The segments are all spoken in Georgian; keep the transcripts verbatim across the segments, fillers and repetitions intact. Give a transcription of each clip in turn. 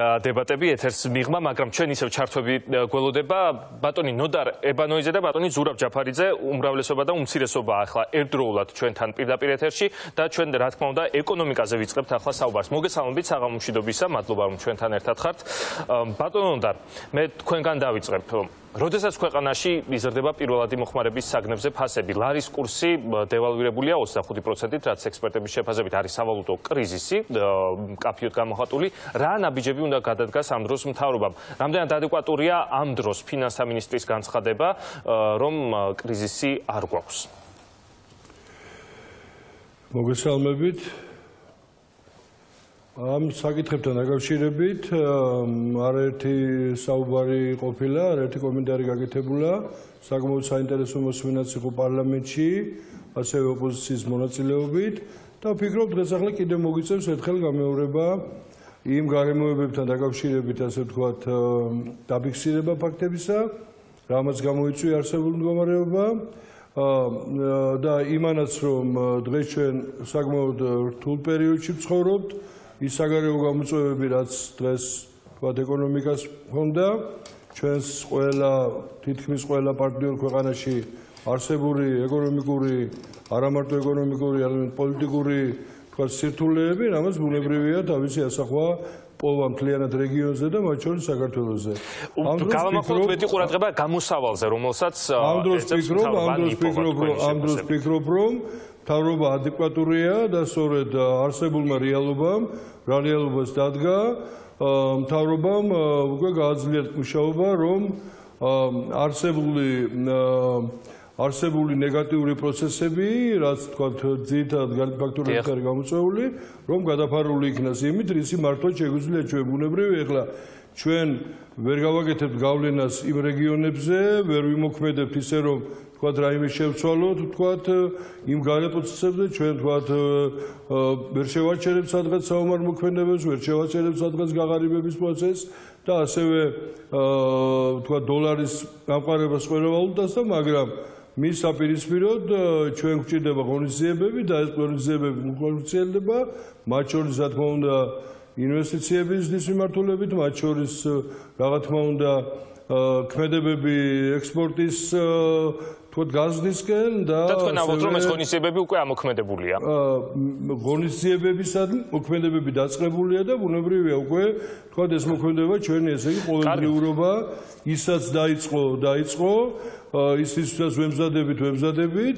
დებატები ეთერს მიღმა, მაგრამ ჩვენ ისევ ჩართვები გველოდება ბატონი ნოდარ ებანოიძე და ბატონი ზურაბ ჯაფარიძე უმრავლესობა და უმცირესობა ახლა ერთდროულად ჩვენთან პირდაპირ ეთერში და ჩვენ რა თქმა უნდა ეკონომიკაზე ვიწყებთ ახლა საუბარს. მოგესალმებით საღამომშვიდობისა, მადლობა რომ ჩვენთან ერთად ხართ. ბატონო ნოდარ, მე თქვენგან დავიწყებ. როდესაც ქვეყანაში იზრდება პირველადი მოხმარების საგნებზე ფასები, ლარის კურსი დევალვირებულია ოცდახუთი პროცენტით, რაც ექსპერტების შეფასებით არის სავალუტო კრიზისი, მკაფიოდ გამოხატული. რა ნაბიჯები უნდა გადადგას ამ დროს მთავრობამ? რამდენად ადეკვატურია ამ დროს ფინანსთა მინისტრის განცხადება, რომ კრიზისი არ გვაქვს? მოგესალმებით. ამ საკითხებთან დაკავშირებით არაერთი საუბარი ყოფილა, არაერთი კომენტარი გაკეთებულა, საკმაოდ საინტერესო მოსმენაც იყო პარლამენტში, ასევე ოპოზიციის მონაწილეობით და ვფიქრობ დღეს ახლა კიდევ მოგიწევს ერთხელ გამეორება იმ გარემოებებთან დაკავშირებით, ასე ვთქვათ, დაფიქსირება ფაქტებისა, რამაც გამოიწვია არსებული მდგომარეობა და იმანაც რომ დღეს ჩვენ საკმაოდ რთულ პერიოდში ვცხოვრობთ. ის საგარეო გამოწვევები, რაც დღეს თქვათ ეკონომიკას ჰქონდა, ჩვენს ყველა თითქმის ყველა პარტნიორ ქვეყანაში არსებული ეკონომიკური, არა მარტო ეკონომიკური, არამედ პოლიტიკური თქვათ სირთულეები, რამაც ბუნებრივია თავისი ასახვა პოვა მთლიანად რეგიონზე და მათ შორის საქართველოზე. გავამახვილოთ მეტი ყურადღება გამოსავალზე, რომელსაც ამ დროს ვფიქრობ, ამ დროს ვფიქრობ, რომ ამ დროს ვფიქრობ, რომ მთავრობა ადეკვატურია და სწორედ არსებულმა რეალობამ, რა რეალობას დადგა, მთავრობამ უკვე გააძლიერა მუშაობა, რომ არსებული არსებული ნეგატიური პროცესები, რაც თქვათ ძირითადად განიფაქტორებით არის გამოწვეული, რომ გადაფარული იქნას იმით, რისი მართლაც შეგვიძლია ჩვენ ბუნებრივი ეხლა ჩვენ ვერ გავაკეთებთ გავლენას იმ რეგიონებზე, ვერ ვიმოქმედებთ ისე რომ თქვათ რაიმე შევცვალოთ, თქვათ იმ გარემოწესებზე ჩვენ თქვათ ვერ შევაჩერებთ სადღაც საომარ მოქმედებებს, ვერ შევაჩერებთ სადღაც გაღარიბების პროცესს და ასევე თქვათ დოლარის გამყარებას ყველა ვალუტას და მაგრამ მის საპირისპიროდ ჩვენ გვჭირდება ღონისძიებები და ეს ღონისძიებები მოხორციელდება, მათ შორის რა თქმა უნდა ინვესტიციების ზრდის მიმართულებით, მათ შორის რა თქმა უნდა ქმედებები ექსპორტის თქვათ გაზრდისკენ და და თქვენ ამბობთ რომ ეს ღონისძიებები უკვე ამოქმედებულია. ღონისძიებებისადმი მოქმედებები დაწყებულია და ბუნებრივია უკვე თქვათ ეს მოქმედება ჩვენი ესე იგი ყოველდღიურობა ისაც დაიწყო, დაიწყო ის ისაც ვემზადებით, ვემზადებით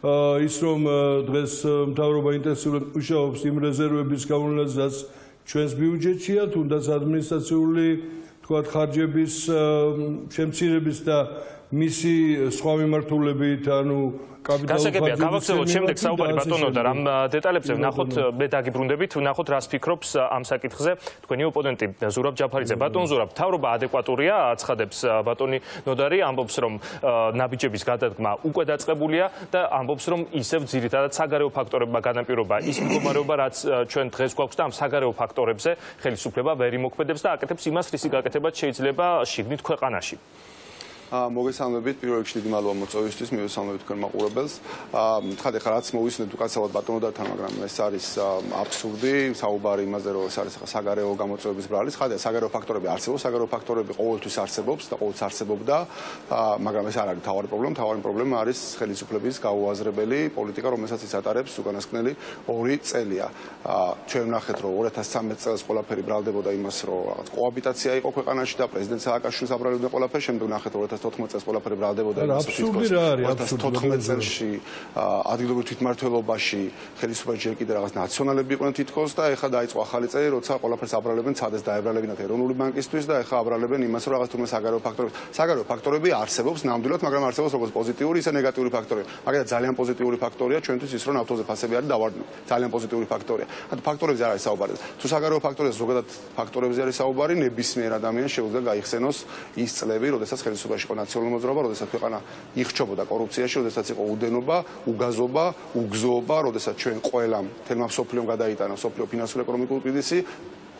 ის რომ დღეს მთავრობა ინტენსიურად მუშაობს იმ რეზერვების გავლენაზე, რაც ჩვენს ბიუჯეტშია, თუნდაც ადმინისტრაციული თქვათ ხარჯების შემცირების და მისი სხვა მიმართულებით, ანუ გასაგებია, გავაგრძელოთ შემდეგ საუბარი ბატონო და რამ დეტალებზე ვნახოთ, მე დაგიბრუნდებით, ვნახოთ რას ფიქრობს ამ საკითხზე თქვენი ოპონენტი ზურაბ ჯაფარიძე. ბატონ ზურაბ, მთავრობა ადეკვატურია, აცხადებს ბატონი ნოდარი, ამბობს რომ ნაბიჯების გადადგმა უკვე დაწყებულია და ამბობს რომ ისევ ძირითადად საგარეო ფაქტორებმა განაპირობა ის მდგომარეობა, რაც ჩვენ დღეს გვაქვს და ამ საგარეო ფაქტორებზე ხელისუფლება ვერ იმოქმედებს და აკეთებს იმას, რისი გაკეთებაც შეიძლება შიგნით ქვეყანაში. მოგესალმებით, პირველ რიგში დიდი მადლობა მოწვევისთვის, მივესალმებით თქვენ მაყურებელს. თხად ახლა რაც მოვისმენთ უკაცრავად ბატონოდათან, მაგრამ ეს არის აბსურდი, საუბარი იმაზე, რომ ეს არის საგარეო გამოწვევების ბრალი. თხად საგარეო ფაქტორები არსებობს, საგარეო ფაქტორები ყოველთვის არსებობს და ყოველთვის არსებობდა, მაგრამ ეს არ არის მთავარი პრობლემა. მთავარი პრობლემა არის ხელისუფლების გაუაზრებელი პოლიტიკა, რომელსაც ის ატარებს უკანასკნელი ორი წელია. ჩვენ ვნახეთ, რომ ორი ათას ცხრამეტ წელს ყველაფერი ბრალდებოდა იმას, რომ რაღაც კოაბიტაცია იყო ქვეყანაში და პრეზიდენტ სააკაშვილს აბრალებდა ყველაფერი, შემდეგ ვნახეთ ორი ათას თოთხმეტ წელს ყველაფერი ბრალდებოდა იმას, რომ ორი ათას თოთხმეტ წელში ადგილობრივ თვითმმართველობაში ხელისუფლება ჯერ კიდევ რაღაც ნაციონალები იყვნენ თითქოს და ეხლა დაიწყო ახალი წელი, როცა ყველაფერს აბრალებენ ცადეს დაებრალებინათ ეროვნული ბანკისთვის და ეხლა აბრალებენ იმას, რომ რაღაც თურმე საგარეო ფაქტორები, საგარეო ფაქტორები არსებობს ნამდვილად, მაგრამ არსებობს როგორც პოზიტიური, ისე ნეგატიური ფაქტორები. მაგალითად ძალიან პოზიტიური ფაქტორია ჩვენთვის ის, რომ ნავთობზე ფასები არის დავარდნილი. ძალიან პოზიტიური ფაქტორია. ანუ ფაქტორებზე არ არის საუბარი. თუ საგარეო ფაქტორებზე ზოგადად ფაქტორებზე არის საუბარი, ნებისმიერ ადამიანს შეუძლია გაიხსენოს ის წლები, როდესაც ხელისუფლებაში იყო ნაციონალური მოძრაობა, როდესაც ქვეყანა იხჩობოდა კორუფციაში, როდესაც იყო უდენობა, უგაზობა, უგზოობა, როდესაც ჩვენ ყველამ თელმა მსოფლიომ გადაიტანა მსოფლიო ფინანსურ-ეკონომიკური კრიზისი,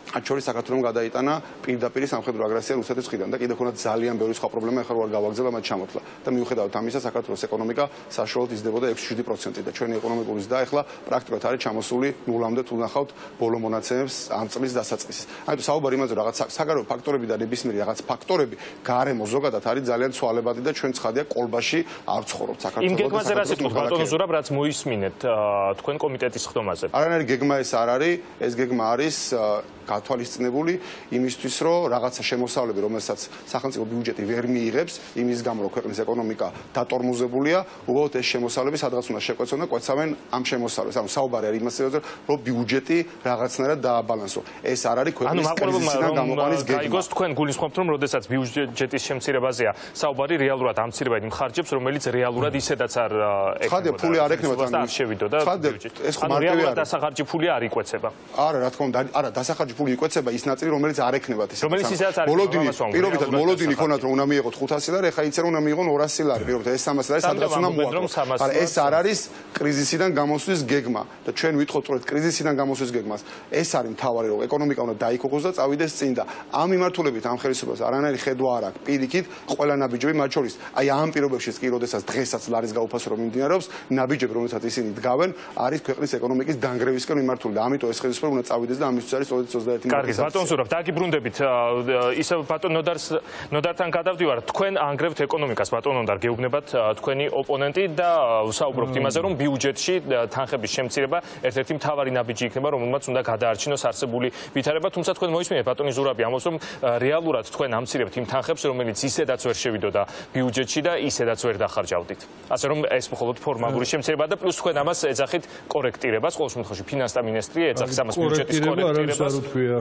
მათ შორის საქართველოს გადაიტანა პირდაპირ სამხედრო აგრესია რუსეთის მხრიდან და კიდევ ხონდა ძალიან ბევრი სხვა პრობლემა ახლა ვარ გავაგზავნა მათ ჩამოთვლა და მიუხედავად ამისა საქართველოს ეკონომიკა საშუალოდ იზრდებოდა ექვსი შვიდი პროცენტი და ჩვენი ეკონომიკური ზრდა ახლა პრაქტიკულად არის ჩამოსული ნულამდე თუ ნახავთ ბოლო მონაცემებს ამ წლის დასაწყისის. ამიტომ საუბარი იმაზე რაღაც საგარეო ფაქტორები და ნებისმიერი რაღაც ფაქტორები გარემო ზოგადად არის ძალიან ცვალებადი და ჩვენ ცხადია კოლბაში არ ვცხოვრობთ საქართველოს. იმ გეგმაზე რა სიტყვით ბატონო ზურაბ რაც მოისმინეთ თქვენ კომიტეტის ხდომაზე? არანაირი გეგმა ეს არ არის, ეს გეგმა არის გათვალისწინებული იმისთვის, რომ რაღაცა შემოსავლები, რომელსაც სახელმწიფო ბიუჯეტი ვერ მიიღებს, იმის გამო, რომ ქვეყნის ეკონომიკა დატორმოზებულია, უბრალოდ ეს შემოსავლები სადღაც უნდა შეკვეცონ და კვეცავენ ამ შემოსავლებს. ანუ საუბარი არის იმაზე, რომ ბიუჯეტი რაღაცნაირად დააბალანსო. ეს არ არის ქვეყნის კრიზისიდან გამოყვანის გეგმა. გაიგოს თქვენ გულისხმობთ, რომ როდესაც ბიუჯეტის შემცირებაზეა საუბარი, რეალურად ამცირება იმ ხარჯებს, რომელიც რეალურად ისედაც არ ეკნება. ხადია ფული არ ეკნება თან შევიდოდა ბიუჯეტი. ეს ხო მარტივი რეალურად დასახარჯი ფული არ იკვეცება. არა, რა თქმა უნდა, არა, დასახარჯი ფული იკვეცება ის ნაწილი, რომელიც არ ეკნებათ ისე. რომელიც ისედაც არ მოლოდინი, პირობითად მოლოდინი ქონათ, რომ უნდა მიიღოთ ხუთასი ლარი, ეხა იცი რომ უნდა მიიღონ ორასი ლარი, პირობითად ეს სამასი ლარი სადღაც უნდა მოაკლო. არა, ეს არ არის კრიზისიდან გამოსვლის გეგმა და ჩვენ ვითხოვთ სწორედ კრიზისიდან გამოსვლის გეგმას. ეს არის მთავარი, რომ ეკონომიკა უნდა დაიქოქოს და წავიდეს წინ და ამ მიმართულებით ამ ხელისუფლებას არანაირი ხედვა არ აქვს. პირიქით, ყველა ნაბიჯები მათ შორის, აი ამ პირობებშიც კი, როდესაც დღესაც ლარის გაუფასრო მიმდინარეობს, ნაბიჯები, რომელსაც ისინი დგავენ, არის ქვეყნის ეკონომიკის დანგრევისკენ მიმართული და ამიტომ ეს ხელისუფლება უნდა წავიდეს და ამისთვის არის ოცდაათი კარგი, ბატონ ზურაბ, დაგიბრუნდებით. ისევ ბატონ ნოდარს ნოდართან გადავდივარ. თქვენ ანგრევთ ეკონომიკას, ბატონ ნოდარ, გეუბნებათ თქვენი ოპონენტი და ვსაუბრობთ იმაზე, რომ ბიუჯეტში თანხების შემცირება ერთ-ერთი მთავარი ნაბიჯი იქნება, რომელმაც უნდა გადაარჩინოს არსებული ვითარება, თუმცა თქვენ მოისმინეთ ბატონი ზურაბი ამბობს, რომ რეალურად თქვენ ამცირებთ იმ თანხებს, რომელიც ისედაც ვერ შევიდოდა ბიუჯეტში და ისედაც ვერ დახარჯავდით. ასე რომ ეს მხოლოდ ფორმალური შემცირება და პლუს თქვენ ამას ეძახით კორექტირებას, ყოველ შემთხვევაში ფინანსთა მინისტრი ეძახის ამას ბიუჯეტის კორექტირებას.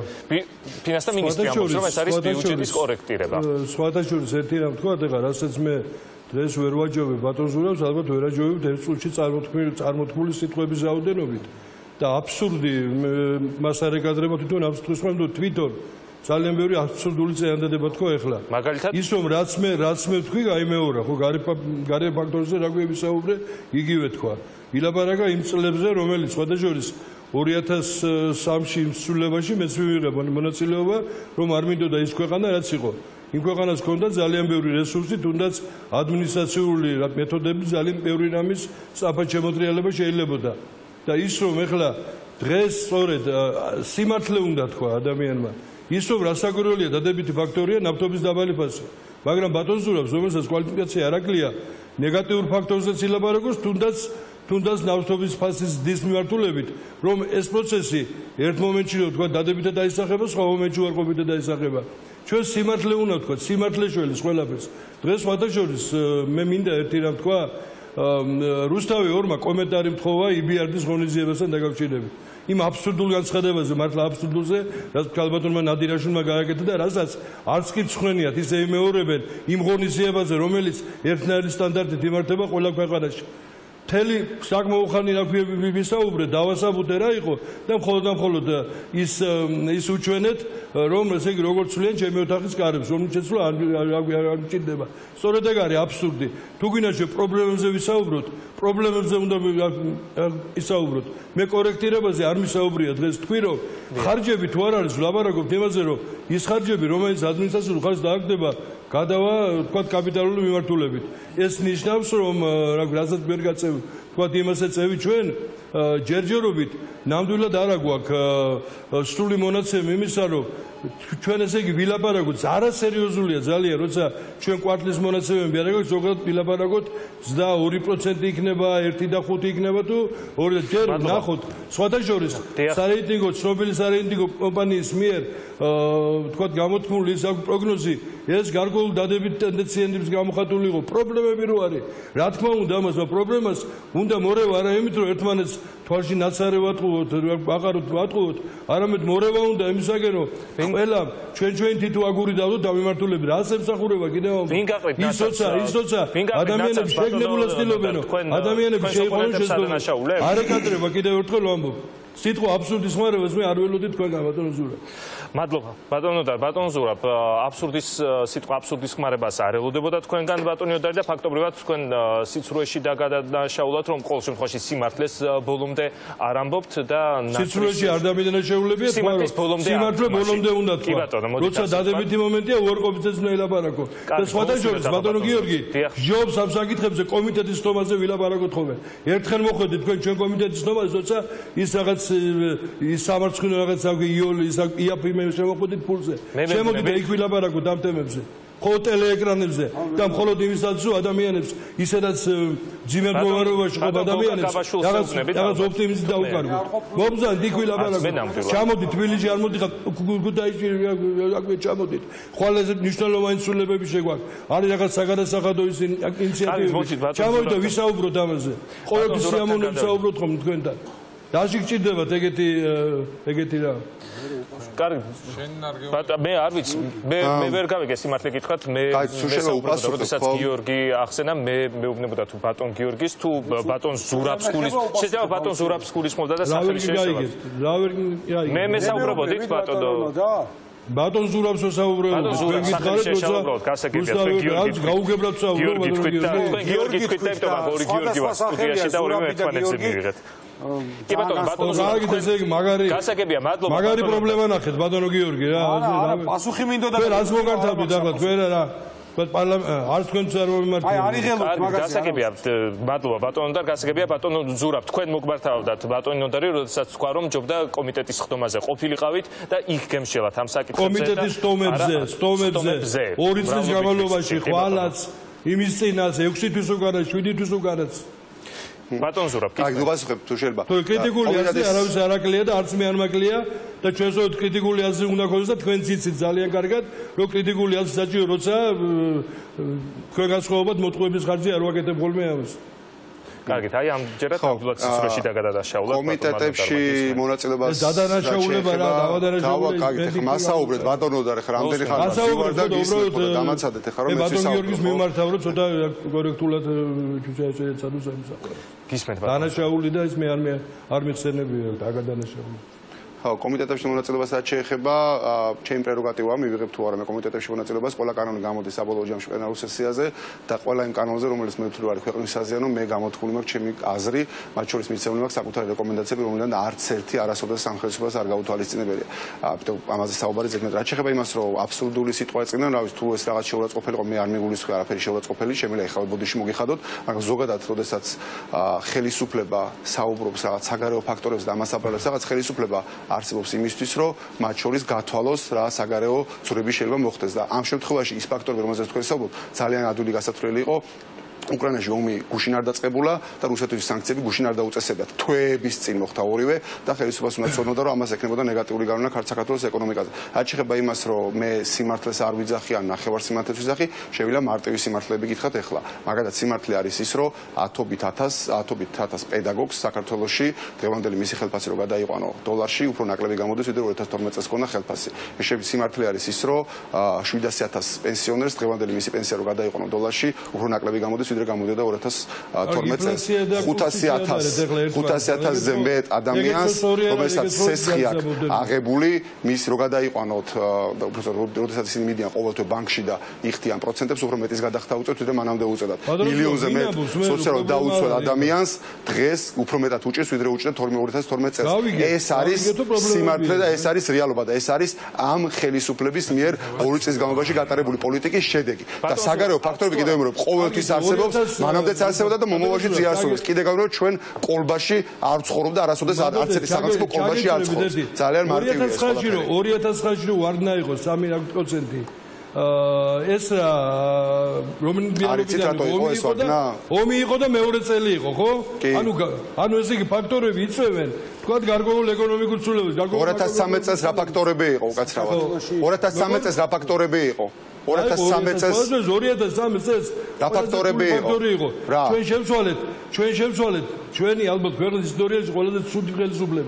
ფინანსთა მინისტრი ამბობს, რომ ეს არის ბიუჯეტის კორექტირება. სხვათა შორის ერთი რამ თქვა, ეხლა რასაც მე დღეს ვერ ვაჯობებ ბატონ ზურაბს, ალბათ ვერ აჯობებ ერთ წუთში წარმოთქმული სიტყვების რაოდენობით და აბსურდი მას არ ეკადრება თვითონ აბსურდს თვითონ ძალიან ბევრი აბსურდული წინადადება თქვა ეხლა. მაგალითად ის რომ რაც მე რაც მე ვთქვი, გაიმეორა, ხო გარე ფაქტორზე რა გვიებისაუბრე, იგივე თქვა. ილაპარაკა იმ წლებზე, რომელიც სხვათა შორის ორი ათას სამში იმ ცვლილებაში მეც მივიღე მონაწილეობა, რომ არ მინდოდა ის ქვეყანა რაც იყო. იმ ქვეყანას ჰქონდა ძალიან ბევრი რესურსი, თუნდაც ადმინისტრაციული მეთოდები, ძალიან ბევრი რამის სწრაფად შემოტრიალება შეიძლებოდა. და ის რომ ეხლა დღეს სწორედ სიმართლე უნდა თქვა ადამიანმა, ის რომ რასაკვირველია დადებითი ფაქტორია ნავთობის დაბალი ფასი. მაგრამ ბატონ ზურაბს, რომელსაც კვალიფიკაცია არ აკლია, ნეგატიურ ფაქტორზეც ილაპარაკოს, თუნდაც თუნდაც ნავთობის ფასის ზრდის მიმართულებით, რომ ეს პროცესი ერთ მომენტში რომ თქვა დადებითად დაისახება, სხვა მომენტში უარყოფითად დაისახება. ჩვენ სიმართლე უნდა ვთქვათ, სიმართლე შველის ყველაფერს. დღეს სხვათა შორის მე მინდა ერთი რამ თქვა, რუსთავი ორმა კომენტარი მთხოვა იბიარდის ღონისძიებასთან დაკავშირებით. იმ აბსურდულ განცხადებაზე, მართლა აბსურდულზე, რაც ქალბატონმა ნადირაშვილმა გააკეთა და რასაც არც კი მსხვენიათ ისე იმეორებენ იმ ღონისძიებაზე, რომელიც ერთნაირი სტანდარტით იმართება ყველა ქვეყანაში. მთელი საკმაოხანი რა ვისაუბრე, დავასაბუთე რა იყო და მხოლოდ და მხოლოდ ის ის უჩვენეთ, რომ ესე იგი როგორც ცვლიან ჩემი ოთახის კარებს, რომ შეცვლა არ მჭირდება. სწორედ ეგ არის აბსურდი. თუ გინდა პრობლემებზე ვისაუბროთ, პრობლემებზე უნდა ვისაუბროთ. მე კორექტირებაზე არ მისაუბრია დღეს, თქვი რომ ხარჯები თუ არ არის, ვლაპარაკობთ იმაზე, რომ ის ხარჯები, რომელიც ადმინისტრაციულ ხარჯს დააგდება, გადავა თქვათ კაპიტალური მიმართულებით. ეს ნიშნავს, რომ რასაც ვერ გაწევ, თქვათ იმასაც წევი ჩვენ ჯერჯერობით ნამდვილად არ აგვაქვს სრული მონაცემი იმისა, რომ ჩვენ ესე იგი ვილაპარაკოთ, არასერიოზულია ძალიან, როცა ჩვენ კვარტლის მონაცემები არ აქვს, ზოგადად ვილაპარაკოთ, ზრდა ორი პროცენტი იქნება, ერთი და ხუთი იქნება თუ ორი და ჯერ ნახოთ, სხვათა შორის სარეიტინგო, ცნობილი სარეიტინგო კომპანიის მიერ თქვათ გამოთქმული ის პროგნოზი, ეს გარკვეულ დადებით ტენდენციების გამოხატული იყო, პრობლემები რო არის. რა თქმა უნდა, ამას პრობლემას უნდა მორევა არა იმით, რომ ერთმანეთს თვალში ნაცარი ვატყუოთ, აღაროთ ვატყუოთ, არამედ მორევა უნდა იმისაგან, რომ ყველა ჩვენ ჩვენ თითო აგური დავდოთ დამიმართულები, რას ემსახურება კიდევ ის როცა ის როცა ადამიანები შეგნებულად ცდილობენ, ადამიანები შეიყვანონ შესაძლებლობას. არ ეკადრება კიდევ ერთხელ ვამბობ. სიტყვა აბსურდის ხმარებას მე არ ველოდი თქვენგან ბატონო ზურაბ. მადლობა ბატონო და ბატონო ზურაბ, აბსურდის სიტყვა აბსურდის ხმარებას არ ელოდებოდა თქვენგან ბატონი ოდარი და ფაქტობრივად თქვენ სიცრუეში დაგადანაშაულათ, რომ ყოველ შემთხვევაში სიმართლეს ბოლომდე არ ამბობთ და სიცრუეში არ დამიდანაშაულებია, სიმართლე ბოლომდე უნდა თქვა. როცა დადებითი მომენტია უარყოფითაც უნდა ელაპარაკო. და სხვათა შორის ბატონო გიორგი, ჯობს ამ საკითხებზე კომიტეტის ხმაზე ვილაპარაკოთ ხოლმე. ერთხელ მოხვედით თქვენ ჩვენ კომიტეტის ხმაზე, როცა ის რაღაც ის სამარცხინო რაღაც იოლი ის იაფი მე შემოხვედით ფულზე. შემოდით და იქ ვილაპარაკოთ ამ თემებზე. ხო ტელეეკრანებზე და მხოლოდ იმისაც რომ ადამიანებს ისედაც ძიმერ მოვარობაში ხო ადამიანებს რაღაც რაღაც ოპტიმიზმი დაუკარგოთ. მომზადდ იქ ვილაპარაკოთ. ჩამოდით თბილისში არ მოდიხარ ქუთაისში აკვე ჩამოდით. ხვალეზე მნიშვნელოვანი ცვლილებები შეგვაქვს. არის რაღაც საგადასახადო ის ინიციატივები. ჩამოდით და ვისაუბროთ ამაზე. ყოველთვის სიამოვნებით საუბრობთ ხომ თქვენთან. დაში გჭირდებათ ეგეთი ეგეთი რა. კარგი. მე არ ვიცი, მე მე ვერ გავიგე სიმართლე გითხრათ, მე როდესაც გიორგი ახსენა, მე მეუბნებოდა თუ ბატონ გიორგის, თუ ბატონ ზურაბს გულის, შეიძლება ბატონ ზურაბს გულისხმობდა და სახელი შეეშალა. მე მე საუბრობოდით ბატონო. ბატონ ზურაბს საუბრობთ, თქვენ გითხარით, როცა გასაგებია თქვენ გიორგი გაუგებრად საუბრობთ, თქვენ გიორგი თქვით, იმიტომ რომ ორი გიორგი ვარ სტუდიაში და ორივე ერთმანეთზე მივიღეთ. კი ბატონო, ბატონო ზურაბი ესე იგი მაგარი გასაგებია, მადლობა. მაგარი პრობლემა ნახეთ ბატონო გიორგი რა. პასუხი მინდოდა და რაც მოგართავდით ახლა თქვენ რა არც თქვენც არ მომიმართებთ. აი არ იღელოთ მაგას. გასაგებია, მადლობა ბატონო და გასაგებია ბატონო ზურაბ, თქვენ მოგმართავდათ ბატონი ნოდარი, როდესაც თქვა რომ ჯობდა კომიტეტის ხდომაზე ყოფილიყავით და იქ გემშელათ ამ საკითხებზე. კომიტეტის სტომებზე, სტომებზე ორი წლის განმავლობაში ხვალაც იმის წინას ექვსი თვის უკანაც, შვიდი თვის უკანაც. ბატონ ზურაბ, კი, გასახებ თუ შეიძლება. თუ კრიტიკული აზრი არავის არ აკლია და არც მე არ მაკლია და ჩვენს ოთ კრიტიკული აზრი უნდა გქონდეს და თქვენც იცით ძალიან კარგად, რომ კრიტიკული აზრი საჭირო, როცა თქვენ განსხვავებად მოტყუების ხარჯზე არ ვაკეთებ ხოლმე ამას. კარგით, აი ამჯერად ნამდვილად სიცრუეში დაგადანაშაულა კომიტეტებში მონაწილეობას დადანაშაულება რა, დავადანაშაულება. კარგით, მასაუბრეთ ბატონო და ხა რამდენი ხანია მასაუბრეთ და უბრალოდ დამაცადეთ ხა რომ მე ბატონ გიორგის მიმართავ რომ ცოტა კორექტულად შეეცადო სამსახურს. გისმენთ ბატონო. დანაშაული და ის მე არ მე არ მიხსენები დაგადანაშაული. ხო, კომიტეტებში მონაწილეობას რაც შეეხება, ჩემი პრეროგატივაა, მივიღებ თუ არა მე კომიტეტებში მონაწილეობას, ყველა კანონი გამოდის საბოლოო ჯამში პლენარულ სესიაზე და ყველა იმ კანონზე, რომელიც მე ვთვლი არის ქვეყნის საზიანო, მე გამოთქმული მაქვს ჩემი აზრი, მათ შორის მიცემული მაქვს საკუთარი რეკომენდაციები, რომელიდან არც ერთი არასოდეს სამხედროს არ გაუთვალისწინებელია. ამიტომ ამაზე საუბარი ზედმეტ რაც შეეხება იმას, რომ აბსურდული სიტყვა ეწინა, რა ვიცი, თუ ეს რაღაც შეურაცხყოფელი იყო, მე არ მიგულისხმევ არაფერი შეურაცხყოფელი, შემიძლია ეხლა ბოდიში მოგიხადოთ, მაგრამ ზოგადად, როდესაც ხელისუფლება საუბრობს რაღაც საგარეო ფაქტორებზე და ამას აბრალებს რაღაც ხელისუფლება არსებობს იმისთვის, რომ მათ შორის გათვალოს რა საგარეო ცურები შეიძლება მოხდეს და ამ შემთხვევაში ის ფაქტორები, რომელზეც თქვენ საუბრობთ, ძალიან ადვილი გასათვლელი იყო. უკრაინაში ომი გუშინ არ დაწყებულა და რუსეთის სანქციები გუშინ არ დაუწესებიათ. თვეების წინ მოხდა ორივე და ხელისუფლებას უნდა ცოდნოდა, რომ ამას ექნებოდა ნეგატიური გავლენა საქართველოს ეკონომიკაზე. რაც შეეხება იმას, რომ მე სიმართლეს არ ვიძახი ან ნახევარ სიმართლეს ვიძახი, შევილა მარტივი სიმართლეები გითხრათ ეხლა. მაგალითად სიმართლე არის ის, რომ ათობით ათას, ათობით ათას პედაგოგს საქართველოში დღევანდელი მისი ხელფასი რო გადაიყვანო დოლარში, უფრო ნაკლები გამოდის, ვიდრე ორი ათას თორმეტ წელს ქონდა ხელფასი. შეიძლება სიმართლე არის ის, რომ შვიდასი ათას პენსიონერს დღევანდელი მისი პენსია რო გადაიყვანო დოლარში, უფრო ნაკლები გამოდის, ვიდრე გამოდიოდა ორი ათას თორმეტ წელს. ხუთასი ათასზე მეტ ადამიანს, რომელსაც სესხი აქვს აღებული, მის რო გადაიყვანოთ და უბრალოდ როდესაც ისინი მიდიან ყოველთვე ბანკში და იხდიან პროცენტებს, უფრო მეტის გადახდა უწევთ, ვიდრე მანამდე უწევდათ. მილიონზე მეტ სოციალურად დაუცველ ადამიანს დღეს უფრო მეტად უჭირს, ვიდრე უჭირდა ორი ათას თორმეტ წელს. ეს არის სიმართლე და ეს არის რეალობა და ეს არის ამ ხელისუფლების მიერ ორი წლის განმავლობაში გატარებული პოლიტიკის შედეგი. და საგარეო ფაქტორები კიდევ იმრობ ყოველთვის არსებობს, მანამდეც არსებობდა და მომავალშიც იარსებობს. კიდე გავიგო ჩვენ კოლბაში არ ცხოვრობდა არასოდეს არც ერთი სახელმწიფო კოლბაში არ ცხოვრობს. ძალიან მარტივია ეს ყველაფერი. ორი ათას ხუთში რო არ დაიყო სამი პროცენტი ეს რომელი ომი იყო და ომი იყო და მეორე წელი იყო, ხო? ანუ ანუ ესე იგი ფაქტორები იწევენ, თქვათ გარკვეულ ეკონომიკურ ცვლილებებს, გარკვეულ ორი ათას ცხრამეტ წელს რა ფაქტორები იყო უკაცრავად? ორი ათას ცხრამეტ წელს რა ფაქტორები იყო? ორი ათას ცხრამეტ წელს ორი ათას ცხრამეტ წელს რა ფაქტორები იყო? ჩვენ შევცვალეთ, ჩვენ შევცვალეთ ჩვენი ალბათ ქვეყნის ისტორიაში ყველაზე ცუდი ხელისუფლება.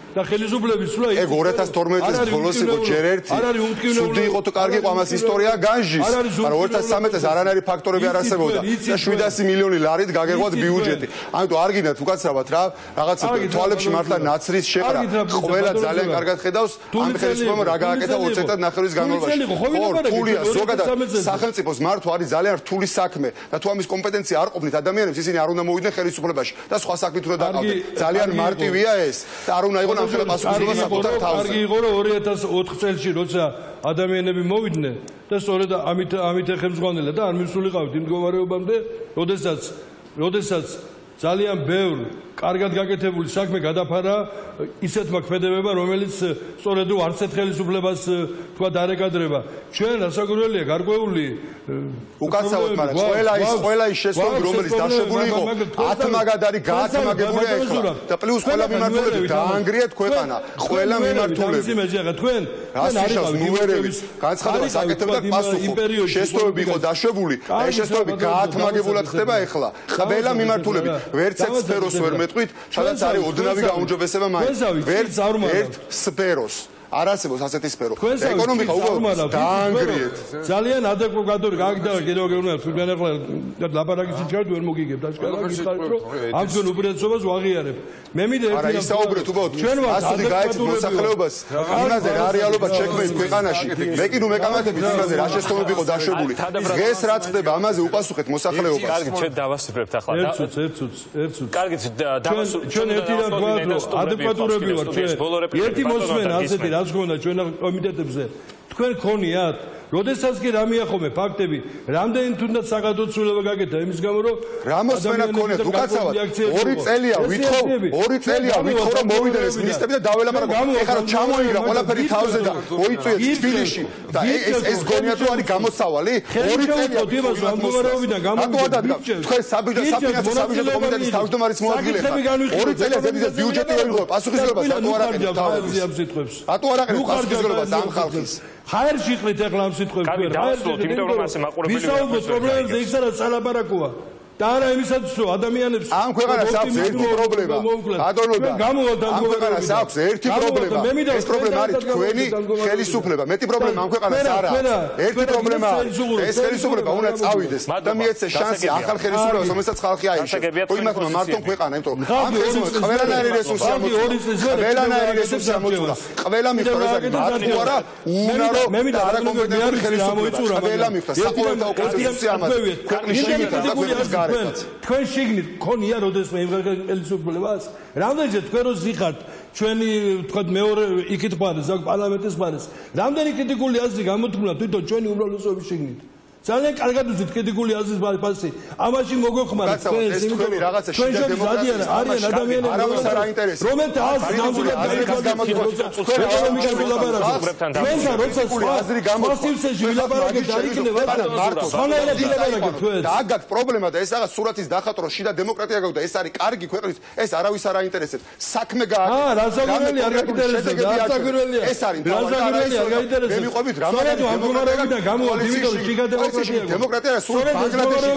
და ხელისუფლების სულა ეგ ორ ათას თორმეტი წლის ბოლოს იყო ჯერ ერთი სუდი იყო თუ კარგი იყო ამას ისტორია განჯის მაგრამ ორ ათას ცხრამეტ წელს არანაირი ფაქტორები არ არსებობდა და შვიდასი მილიონი ლარით გაგეღვათ ბიუჯეტი ამიტომ არ გინდათ უკაცრავად რა რაღაც თვალებში მართლა ნაცრის შეყრა ყველა ძალიან კარგად ხედავს ამ ხელისუფლებამ რა გააკეთა ოც წელიწად ნახევრის განმავლობაში ხო რთულია ზოგადად სახელმწიფოს მართვა არის ძალიან რთული საქმე და თუ ამის კომპეტენცია არ ყოფნით ადამიანებს ისინი არ უნდა მოვიდნენ ხელისუფლებაში და სხვა საქმით უნდა დაყავდნენ ძალიან მარტივია ეს და არ უნდა იყოს ამხელა პასუხისმგებლობა საკუთარ თავზე კარგი იყო რომ ორი ათას ოთხ წელში როცა ადამიანები მოვიდნენ და სწორედ ამით ამით ეხემძღვანელა და არ მისულიყავით იმ მდგომარეობამდე როდესაც როდესაც ძალიან ბევრი კარგად გაკეთებული საქმე გადაფარა ისეთმა ქმედებებმა რომელიც სწორედ არც ერთ ხელისუფლებას თქვა დარეკადრება ჩვენ რასაკვირველია გარკვეული უკაცრავად მაგრამ ყველა ის ყველა ის შესწავლი რომელიც დაშვებული იყო ათმაგადარი გაათმაგებულია ეხლა და პლუს ყველა მიმართულებით დაანგრიეთ ქვეყანა ყველა მიმართულებით თქვენ რასიშავს ნუმერების განცხადებას აკეთებდა პასუხო შესწავლები იყო დაშვებული და ეს შესწავლები გაათმაგებულად ხდება ეხლა ყველა მიმართულებით ვერც ერთ სფეროს ვერ მეტყვით სადაც არის ოდნავი გაუმჯობესება მაინც ვერც ერთ სფეროს არ არსებობს ასეთი სფერო და ეკონომიკა უბრალოდ დაანგრიეთ ძალიან ადეკვატური გააგდავა კიდევ გეუბნებათ თქვენ ახლა ლაპარაკის ჩარდ ვერ მოგიგებთ აშკარად გითხარით რომ ამ ჩვენ უპირატესობას ვაღიარებ მე მინდა ერთი რამ ისაუბრეთ უბრალოდ ასოდი გაეცით მოსახლეობას იმაზე რა რეალობა შექმნით ქვეყანაში მე კი ნუ მეკამათებით იმაზე რა შეცდომები იყო დაშვებული დღეს რა ხდება ამაზე უპასუხეთ მოსახლეობას კარგი ჩვენ დავასრულებთ ახლა ერთ წუთს ერთ წუთს ერთ წუთს კარგი დავასრულებთ ჩვენ ერთი რამ ვთქვათ რომ ადეკვატურები ვართ ჩვენ ერთი მოსმენა ასეთი რაც გქონდა ჩვენ კომიტეტებზე თქვენ ქონიათ როდესაც კი რა მიახომე ფაქტები რამდენი თუნდაც საგადოცულება გაკეთა იმის გამო რომ რა მოსმენა ქონიათ უკაცრავად ორი წელია ვითხოვ ორი წელია ვითხოვ რომ მოვიდნენ ეს მინისტრები და დაველაპარაკო ეხლა რომ ჩამოიგრა ყველაფერი თავზე და მოიწვიეთ თბილისში და ეს ეს გონიათ რომ არის გამოსავალი ორი წელია გამოგარებიდან გამოგდადდა თქვენ საბიჯო საფინანსო საბიჯო კომიტეტის თავმჯდომარის მოადგილე ხართ ორი წელია ზედიზედ ბიუჯეტი ვერ იღო პასუხისმგებლობას რატო არ აკეთებთ თავზე რატო არ აკეთებთ პასუხისმგებლობას ამ ხალხის ხაერში იყრით ახლა ამ სიტყვებს კარგი დავასრულოთ იმიტომ რომ ასე მაყურებელი ვისაუბროთ პრობლემებზე იქ სადაც სალაპარაკოა და არა იმისაც რომ ადამიანებს ამ ქვეყანას აქვს ერთი პრობლემა ბატონო და ამ ქვეყანას აქვს ერთი პრობლემა ეს პრობლემა არის თქვენი ხელისუფლება მეტი პრობლემა ამ ქვეყანას არა ერთი პრობლემა ეს ხელისუფლება უნდა წავიდეს და მიეცეს შანსი ახალ ხელისუფლებას რომელსაც ხალხი აიშვა იმათმა მარტო ქვეყანა იმიტომ რომ ამ ხელისუფლებას ყველანაირი რესურსი ამოწურა ყველანაირი რესურსი ამოწურა ყველა მიხვდა ეს არის მარტო არა უნარო და არა კომპეტენტური ხელისუფლება ყველა მიხვდა საყოველთაო კონსტიტუცია ამას ქვეყნის შიგნითა და ქვეყნის გარეთ თქვენ შიგნით ქონია როდესმე იმ ხელისუფლებას რამდენჯერ თქვენ რო ზიხართ ჩვენი თქვა მეორე იქით ხარ ზოგ პარლამენტის ხარეს რამდენი კრიტიკული აზრი გამოთქმულა თვითონ ჩვენი უმრავლესობის შიგნით ძალიან კარგად უძით კრიტიკული აზრის ფასი ამაში მოგოხმართ თქვენ ეს თქვენი რაღაცა შიდა დემოკრატია არიან ადამიანები არავის არ აინტერესებს რომელთა აზრი ნამდვილად გამოთქმულა თქვენ ეკონომიკაზე ვილაპარაკოთ თქვენთან როცა სხვა აზრი გამოთქმულა ვილაპარაკოთ არ იქნება მარტო სხვანაირად ვილაპარაკოთ თქვენ და აქ გაქვს პრობლემა და ეს რაღაც სურათის დახატრო შიდა დემოკრატია გაქვს და ეს არის კარგი ქვეყნის ეს არავის არ აინტერესებს საქმე გააკეთეთ აა რასაკვირველი არ გაინტერესებს რასაკვირველია ეს არის რასაკვირველი არ გაინტერესებს მე მიყვებით რამოდენიმე დემოკრატია გამოვა იმიტომ შიგა დემოკრატია დემოკრატია სულ ბანგლადეში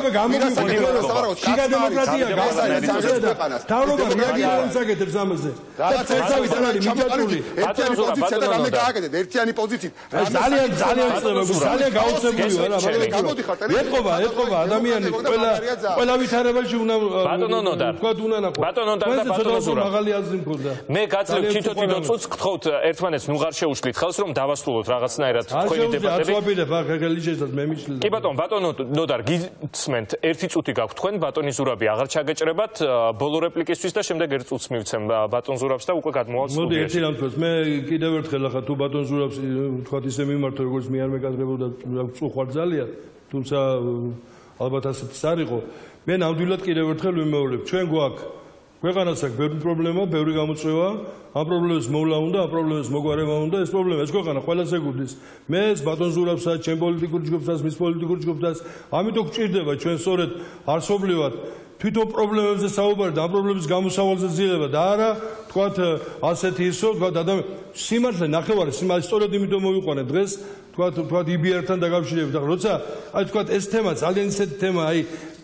შიგა დემოკრატია გასაერთიანებს თავრობა რეაგირებს საკეთებს ამაზე რაღაცა ეცავით არის მიჯაჭული ერთიანი პოზიცია და რამე გააკეთეთ ერთიანი პოზიციით ძალიან ძალიან ძალიან გაუცემული ვარ გამოდიხარ ეთყობა ეთყობა ადამიანი ყველა ყველა ვითარებაში უნდა თქვა უნდა ნახო ბატონო და ბატონო ზურაბ მაღალი აზრი მქონდა მე გაწევ თვითონ თვითონ წუთს გთხოვთ ერთმანეთს ნუ ღარ შეუშლით ხელს რომ დავასრულოთ რაღაცნაირად თქვენი დებატები არ შევაფიდებ ახ გელიშესაც მე მიშლი კი ბატონო ბატონო ნოდარ გისმენთ ერთი წუთი გაქვთ თქვენ ბატონი ზურაბი აღარ ჩაგეჭრებათ ბოლო რეპლიკისთვის და შემდეგ ერთ წუთს მივცემ ბატონ ზურაბს და უკვე გადმოვალთ სტუდიაში. მოდი ერთი რამ თქვას მე კიდევ ერთხელ ახლა თუ ბატონ ზურაბს თქვათ ისე მიმართო როგორც მე არ მეკადრებოდა წუხვარ ძალიან თუმცა ალბათ ასეთიც არ იყო მე ნამდვილად კიდევ ერთხელ ვიმეორებ ჩვენ გვაქვს ქვეყანას აქვს ბევრი პრობლემა ბევრი გამოწვევა ამ პრობლემებს მოვლა უნდა ამ პრობლემებს მოგვარება უნდა ეს პრობლემა ეს ქვეყანა ყველაზე გულის მე ეს ბატონ ზურაბსაც ჩემ პოლიტიკურ ჯგუფსაც მის პოლიტიკურ ჯგუფსაც ამიტომ გჭირდება ჩვენ სწორედ არსობრივად თვითონ პრობლემებზე საუბარი და ამ პრობლემების გამოსავალზე ძლება და არა თქვათ ასეთი ისო თქვათ ადამიანი სიმართლე ნახევარი სიმართლე სწორედ იმიტომ მოვიყვანე დღეს თქვათ თქვათ იბიერთან დაკავშირებით ახლა როცა აი თქვათ ეს თემა ძალიან ისეთი თემა აი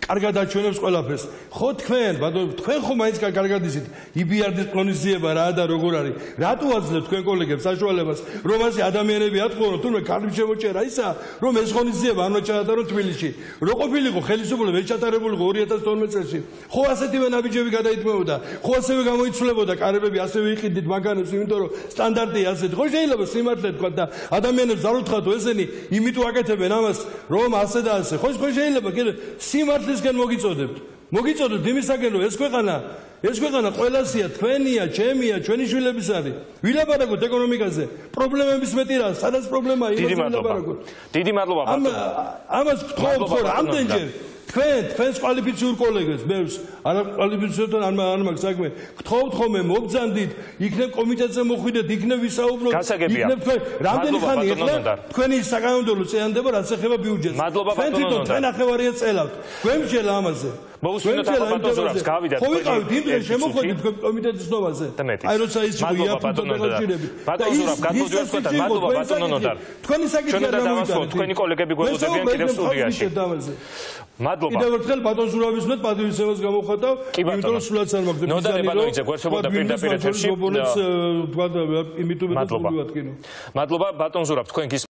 კარგად აჩვენებს ყველაფერს. ხო თქვენ, ბატონო, თქვენ ხო მაინც კარგად იცით იბიარდის პრონიზიება რა და როგორ არის. რატო აძლევთ თქვენ კოლეგებს საშუალებას, რომ ასე ადამიანები ატყუო, რომ თუნდაც კარგი შემოჭერა ისა, რომ ეს ღონისძიება არ მოჩაატარო თბილისში. რო ყოფილიყო ხელისუფლება ეჩატარებულიყო ორი ათას თორმეტ წელს. ხო ასეთივე ნაბიჯები გადაითმევოდა, ხო ასევე გამოიცვლებოდა კარებები, ასევე იყიდით მანქანებს, იმიტომ რომ სტანდარტია ასეთი. ხო შეიძლება სიმართლე თქვა და ადამიანებს არ უთხრათო ესენი იმიტომ აკეთებენ ამას, რომ ასე და ასე. ხო ხო შეიძლება კიდე სიმართლისკენ მოგიწოდებთ. მოგიწოდებთ იმისაკენ, რომ ეს ქვეყანა, ეს ქვეყანა ყველასია, თქვენია, ჩემია, ჩვენი შვილების არის. ვილაპარაკოთ ეკონომიკაზე. პრობლემების მეტი რა, სადაც პრობლემაა, იმას ვილაპარაკოთ. დიდი მადლობა ბატონო. ამას გთხოვთ ხო რამდენჯერ თქვენ თქვენს კვალიფიციურ კოლეგებს, მეებს არა კვალიფიციურთან არ არ მაქვს საქმე. გთხოვთ ხოლმე მობძანდით, იქნებ კომიტეტზე მოხვიდეთ, იქნებ ვისაუბროთ, იქნებ თქვენ რამდენი ხანი ეხლა თქვენი საკანონმდებლო წეანდება რაც ეხება ბიუჯეტს. თქვენ თვითონ თქვენ ახევარია წელავთ. გვემჯერა ამაზე. მოусმინოთ ახლა ბატონ ზურაბს გავიდათ. ხო ვიყავით იმ დღეს შემოხვედით კომიტეტის ნომაზე. აი როცა ის იყო ბატონ ზურაბ გადმოდიოს თქვენ მადლობა ბატონ ნოდარ. თქვენი საკითხი არ გამოვიდა. თქვენი კოლეგები გველოდებიან კიდევ სტუდიაში. მადლობა. კიდევ ერთხელ ბატონ ზურაბის მეტ პატივისცემას გამოხატავ, იმიტომ რომ სულაც არ მაქვს. ნოდარ ებანოიძე გვერდებოდა პირდაპირ ეთერში. თქვა იმიტომ რომ მოვივადგინო. მადლობა ბატონ ზურაბ თქვენ